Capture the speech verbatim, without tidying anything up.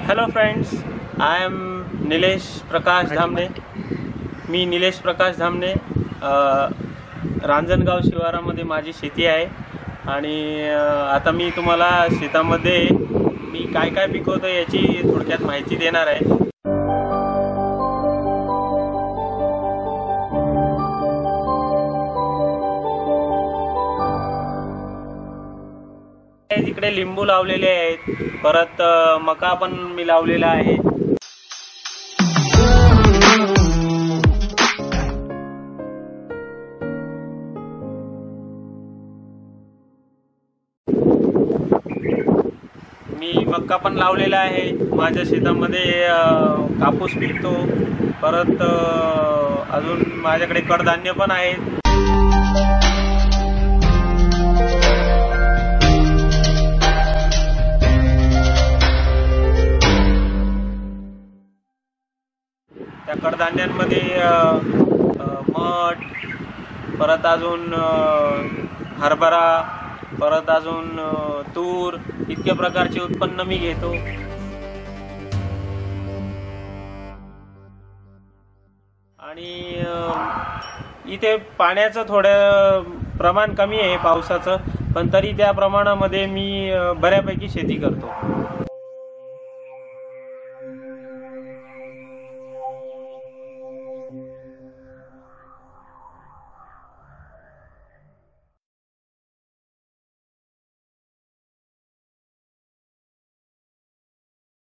Hello friends, I am Nilesh Prakash Dhamane. मी निलेश प्रकाश धामणे। रांजणगाव शिवारामध्ये माझी शेती आहे आणि आता मी तुम्हाला शेतामध्ये मी काय काय पिकवतो याची थोडक्यात माहिती देणार आहे। इकडे लिंबू लावलेले आहेत, परत मका पण मी लावलेला आहे। मी मका पण लावलेला आहे। माझ्या शेतामध्ये कापूस पिकतो, परत अजून माझ्याकडे कडधान्य पण आहेत। त्या कडधान्यांमध्ये मठ, परत अजून हरभरा, परत अजून तूर इतक्या प्रकारचे उत्पन्न मी घेतो। आणि इथे पाण्याचं थोडं प्रमाण कमी आहे पावसाचं, पण तरी त्या प्रमाणामध्ये मी बऱ्यापैकी शेती करतो।